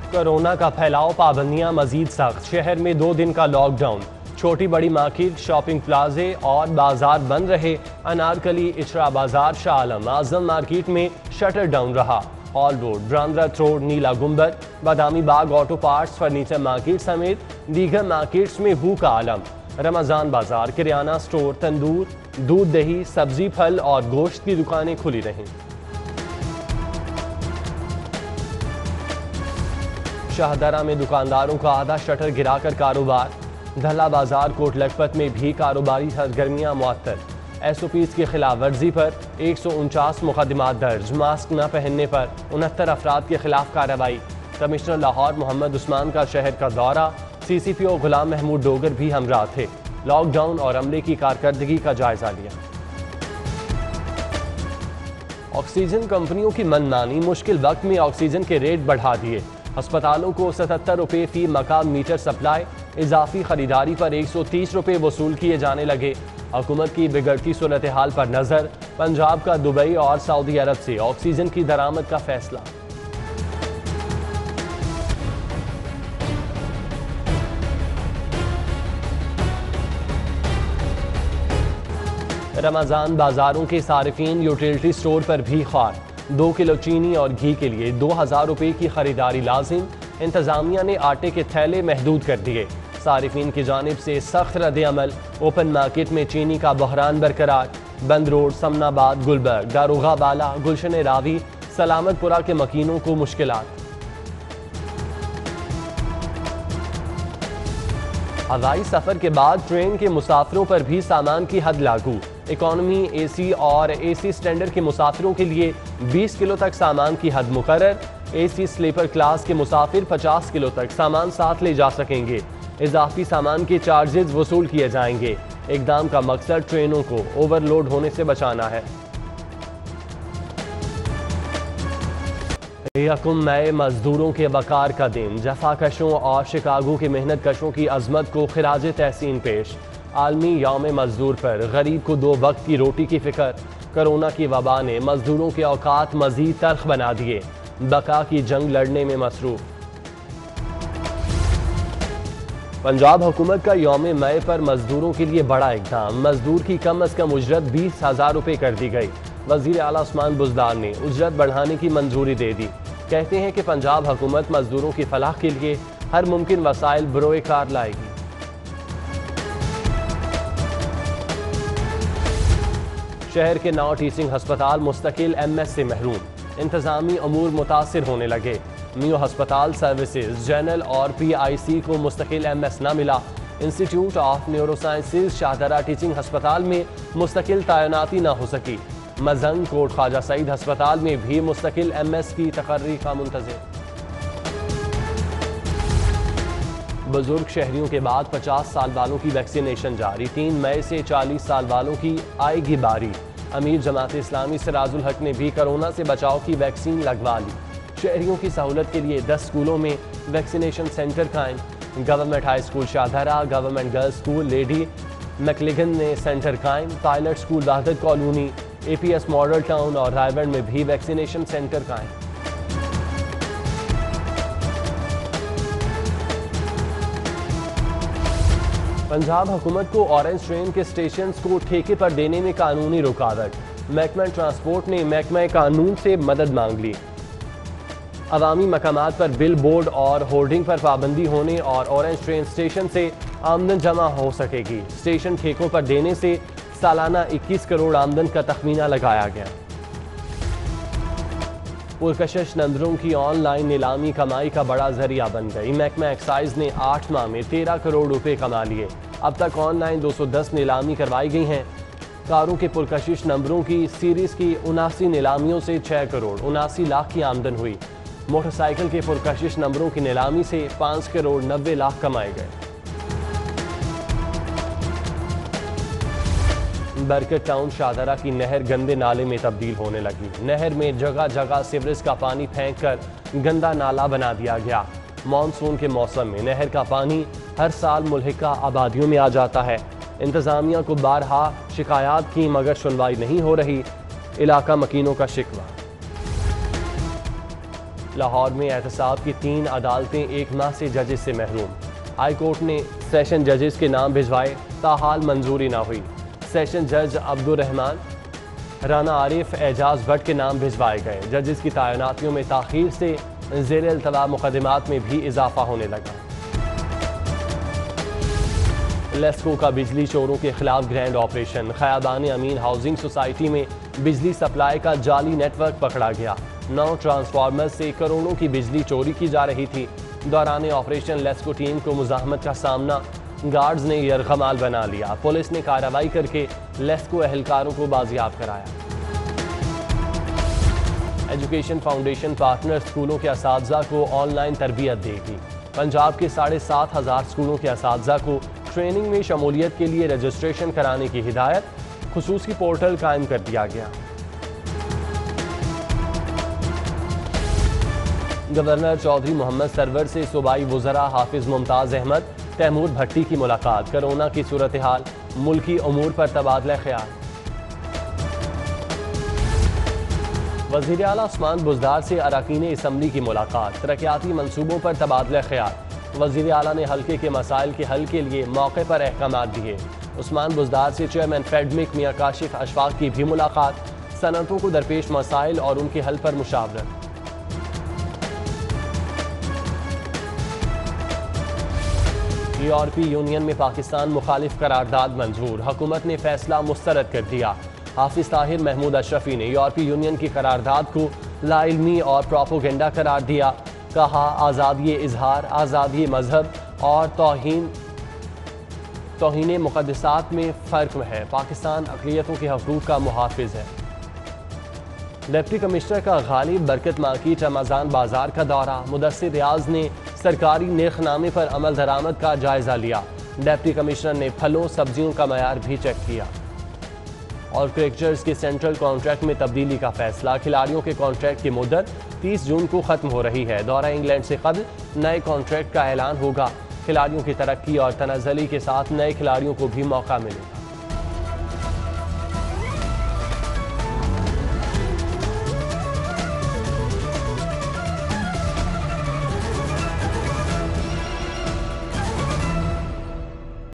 Corona کا پھیلاؤ، پابندیاں مزید سخت، شہر میں 2 دن کا لاک ڈاؤن، چھوٹی بڑی مارکیٹ، شاپنگ پلازے اور بازار بند رہے۔ انارکلی، اچرا بازار، شاہ عالم اعظم مارکیٹ میں شٹر ڈاؤن رہا۔ Hall road, Brandreth road, Nila Gumbad, بادامی باغ آٹو پارٹس، فرنیچر مارکیٹ سمیت دیگر مارکیٹس میں ہو کا عالم۔ رمضان بازار، کریانہ سٹور، تندور، دودھ دہی، سبزی پھل اور گوشت کی دکانیں کھلی رہیں۔ شاہدرہ میں دکانداروں کا آدھا شٹر گرا کر کاروبار۔ دھلا بازار، کوٹ لکھپت میں بھی کاروباری سرگرمیاں معطل۔ ایس او پیز کی خلاف ورزی پر 149 مقدمات درج، ماسک نہ پہننے پر 69 افراد کے خلاف کارروائی۔ کمشنر لاہور محمد عثمان کا شہر کا دورہ، سی سی پی او غلام محمود ڈوگر بھی ہمراہ تھے۔ لاک ڈاؤن اور عملے کی کارکردگی کا جائزہ لیا۔ آکسیجن کمپنیوں کی منمانی، مشکل وقت میں آکسیجن کے ریٹ بڑھا دیے۔ ہسپتالوں کو 77 روپے فی مقام میٹر سپلائی، اضافی خریداری پر 130 روپے وصول کیے جانے لگے۔ حکومت کی بگڑتی صورتحال پر نظر، پنجاب کا دبئی اور سعودی عرب سے آکسیجن کی درآمد کا فیصلہ۔ رمضان بازاروں کے صارفین یوٹیلٹی سٹور پر بھی خوار، 2 کلو چینی اور گھی کے لیے 2000 روپے کی خریداری لازم۔ انتظامیہ نے آٹے کے تھیلے محدود کر دیے۔ صارفین کی جانب سے سخت رد عمل۔ اوپن مارکیٹ میں چینی کا بحران برقرار۔ بند روڈ، سمن آباد، گلبرگ، داروغہ بالا، گلشن راوی، سلامت پورہ کے مکینوں کو مشکلات۔ ہوائی سفر کے بعد ٹرین کے مسافروں پر بھی سامان کی حد لاگو۔ اکانومی، اے سی اور اے سی اسٹینڈرڈ کے مسافروں کے لیے 20 کلو تک سامان کی حد مقرر۔ اے سی سلیپر کلاس کے مسافر 50 کلو تک سامان ساتھ لے جا سکیں گے۔ اضافی سامان کے چارجز وصول کیے جائیں گے۔ اقدام کا مقصد ٹرینوں کو اوور لوڈ ہونے سے بچانا ہے۔ یکم مئی مزدوروں کے وقار کا دن، جفا کشوں اور شکاگو کے محنت کشوں کی عظمت کو خراج تحسین پیش۔ عالمی یوم مزدور پر غریب کو 2 وقت کی روٹی کی فکر۔ کرونا کی وبا نے مزدوروں کے اوقات مزید تلخ بنا دیے، بقا کی جنگ لڑنے میں مصروف۔ پنجاب حکومت کا یوم مئی پر مزدوروں کے لیے بڑا اقدام، مزدور کی کم از کم اجرت 20,000 روپے کر دی گئی۔ وزیر اعلیٰ عثمان بزدار نے اجرت بڑھانے کی منظوری دے دی۔ کہتے ہیں کہ پنجاب حکومت مزدوروں کی فلاح کے لیے ہر ممکن وسائل بروئے کار لائے گی۔ شہر کے 9 ٹیچنگ ہسپتال مستقل ایم ایس سے محروم، انتظامی امور متاثر ہونے لگے۔ میو ہسپتال سروسز، جنرل اور پی آئی سی کو مستقل ایم ایس نہ ملا۔ Institute of neurosciences Shahdara teaching ہسپتال میں مستقل تعیناتی نہ ہو سکی۔ مزنگ کوٹ خواجہ سعید ہسپتال میں بھی مستقل ایم ایس کی تقرری کا منتظر۔ بزرگ شہریوں کے بعد 50 سال والوں کی ویکسینیشن جاری، 3 مئی سے 40 سال والوں کی آئے گی باری۔ امیر جماعت اسلامی سراج الحق نے بھی کورونا سے بچاؤ کی ویکسین لگوا لی۔ شہریوں کی سہولت کے لیے 10 اسکولوں میں ویکسینیشن سینٹر قائم۔ Government high school Shahdara, government girls school lady Maclagan نے سینٹر قائم۔ Pilot school Wahdat colony, A P S model town اور رائے میں بھی ویکسینیشن سینٹر قائم۔ پنجاب حکومت کو اورنج ٹرین کے اسٹیشنز کو ٹھیکے پر دینے میں قانونی رکاوٹ، محکمہ ٹرانسپورٹ نے محکمہ قانون سے مدد مانگ لی۔ عوامی مقامات پر بل بورڈ اور ہورڈنگ پر پابندی ہونے اور اورنج ٹرین اسٹیشن سے آمدن جمع ہو سکے گی۔ اسٹیشن ٹھیکوں پر دینے سے سالانہ 21 کروڑ آمدن کا تخمینہ لگایا گیا۔ پرکشش نندروں کی آن لائن نیلامی کمائی کا بڑا ذریعہ بن گئی۔ محکمہ ایکسائز نے 8 ماہ میں 13 کروڑ روپے کما لیے۔ اب تک آن لائن 210 نیلامی کروائی گئی ہیں۔ کاروں کے پرکشش نمبروں کی سیریز کی 79 نیلامیوں سے 6 کروڑ 79 لاکھ کی آمدن ہوئی۔ موٹر سائیکل کے پرکشش نمبروں کی نیلامی سے 5 کروڑ 90 لاکھ کمائے گئے۔ برکت ٹاؤن شاہدرہ کی نہر گندے نالے میں تبدیل ہونے لگی۔ نہر میں جگہ جگہ سیوریج کا پانی پھینک کر گندا نالا بنا دیا گیا۔ مانسون کے موسم میں نہر کا پانی ہر سال ملحقہ آبادیوں میں آ جاتا ہے۔ انتظامیہ کو بارہا شکایات کی مگر سنوائی نہیں ہو رہی، علاقہ مکینوں کا شکوہ۔ لاہور میں احتساب کی 3 عدالتیں 1 ماہ سے ججز سے محروم۔ ہائی کورٹ نے سیشن ججز کے نام بھجوائے، تاحال منظوری نہ ہوئی۔ سیشن جج عبدالرحمان، رانا عارف، اعجاز بٹ کے نام بھجوائے گئے۔ ججز کی تعیناتیوں میں تاخیر سے زیر التوا مقدمات میں بھی اضافہ ہونے لگا۔ لیسکو کا بجلی چوروں کے خلاف grand operation. Khayaban Amin housing society میں بجلی سپلائی کا جعلی نیٹ ورک پکڑا گیا۔ 9 ٹرانسفارمر سے کروڑوں کی بجلی چوری کی جا رہی تھی۔ دوران آپریشن لیسکو ٹیم کو مزاحمت کا سامنا، گارڈز نے یرغمال بنا لیا۔ پولیس نے کارروائی کر کے لیسکو اہلکاروں کو بازیاب کرایا۔ ایجوکیشن فاؤنڈیشن پارٹنر اسکولوں کے اساتذہ کو آن لائن تربیت دے گی۔ پنجاب کے 7,500 اسکولوں کے اساتذہ کو ٹریننگ میں شمولیت کے لیے رجسٹریشن کرانے کی ہدایت، خصوصی پورٹل قائم کر دیا گیا۔ گورنر چودھری محمد سرور سے صوبائی وزراء حافظ ممتاز احمد، تیمور بھٹی کی ملاقات۔ کرونا کی صورتحال، ملکی امور پر تبادلہ خیال۔ وزیر اعلیٰ عثمان بزدار سے اراکین اسمبلی کی ملاقات۔ ترقیاتی منصوبوں پر تبادلہ خیال۔ وزیر اعلیٰ نے حلقے کے مسائل کے حل کے لیے موقع پر احکامات دیے۔ عثمان بزدار سے چیئرمین فیڈمک میاں کاشف اشفاق کی بھی ملاقات۔ صنعتوں کو درپیش مسائل اور ان کے حل پر مشاورت۔ یورپی یونین میں پاکستان مخالف قرارداد منظور۔ حکومت نے فیصلہ مسترد کر دیا۔ حافظ طاہر محمود اشرفی نے یورپی یونین کی قرارداد کو لا علمی اور پروپیگنڈا قرار دیا۔ کہا، آزادی اظہار، آزادی مذہب اور توہین مقدسات میں فرق ہے۔ پاکستان اقلیتوں کے حقوق کا محافظ ہے۔ ڈپٹی کمشنر کا غالب برکت مارکیٹ رمضان بازار کا دورہ۔ مدثر ریاض نے سرکاری نرخ نامے پر عمل درآمد کا جائزہ لیا۔ ڈپٹی کمشنر نے پھلوں سبزیوں کا معیار بھی چیک کیا۔ اور کرکٹرز کے سینٹرل کانٹریکٹ میں تبدیلی کا فیصلہ۔ کھلاڑیوں کے کانٹریکٹ کی مدت 30 جون کو ختم ہو رہی ہے۔ دورہ انگلینڈ سے قبل نئے کانٹریکٹ کا اعلان ہوگا۔ کھلاڑیوں کی ترقی اور تنزلی کے ساتھ نئے کھلاڑیوں کو بھی موقع ملے گا۔